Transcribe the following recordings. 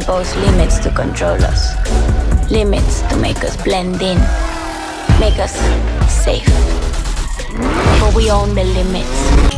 impose limits to control us. Limits to make us blend in, make us safe. But we own the limits.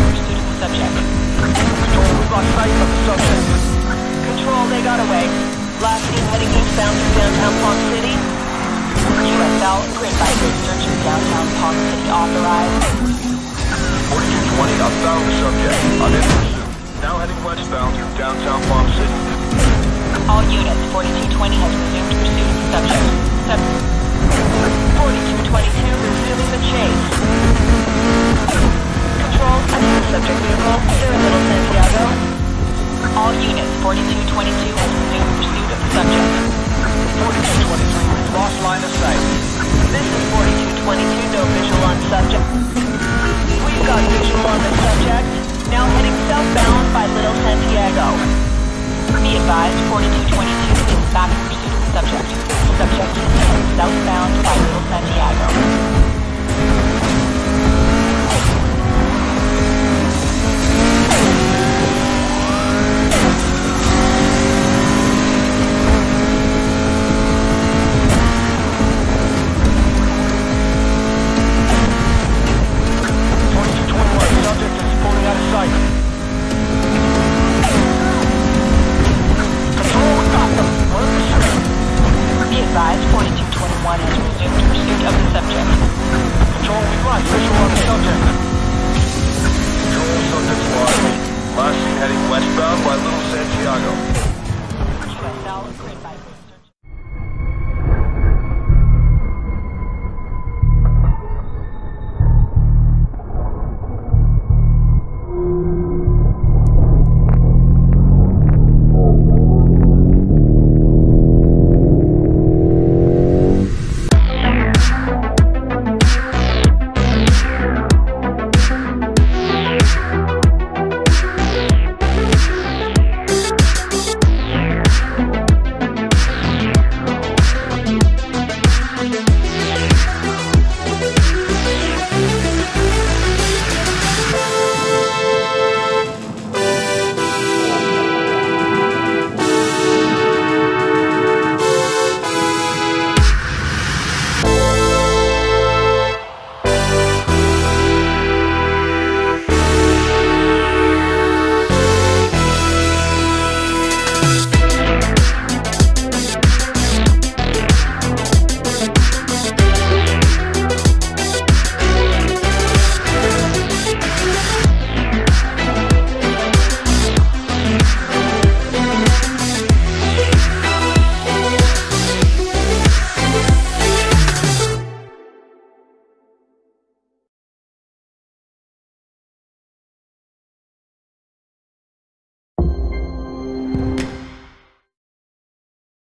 Control, we lost sight of the subject. Control, they got away. Last seen heading eastbound through downtown Palm City. USL, grid by grid search of downtown Palm City authorized. 4220, I found the subject. I'm in pursuit. Now heading westbound through downtown Palm City. All units, 4220 has resumed pursuit of the subject. 4222, resuming the chase. Control, I see the subject vehicle. They're in Little Santiago. All units, 4222 has resumed pursuit of the subject. 4223, we've lost line of sight. This is 4222, no visual on subject. We've got visual on the subject. Now heading southbound by Little Santiago. Be advised, 4222 is back in pursuit of the subject. Subject is heading southbound by Little Santiago. Last seen heading westbound by Little Santiago. USL, grid by